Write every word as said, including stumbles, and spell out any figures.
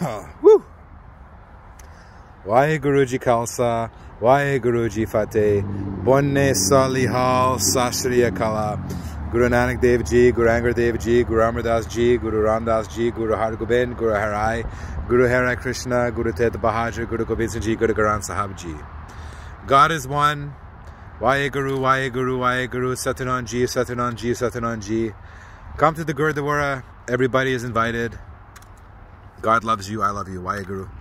Woo! Waheguru ji khalsa, waheguru ji fateh, bonne salihal sashriya kala. Guru Nanak Dev Ji, Guru Angad Dev Ji, Guru Amar Das Ji, Guru Ram Das Ji, Guru Har Gobind, Guru Harai, Guru Hare Krishna, Guru Tet Bahadur, Guru Gobind Singh Ji, Guru Granth Sahib Ji. God is one. Waheguru, Waheguru, Waheguru, Satyanan Ji, Satyanan Ji, Satyanan Ji. Come to the Gurdwara. Everybody is invited. God loves you. I love you. Waheguru.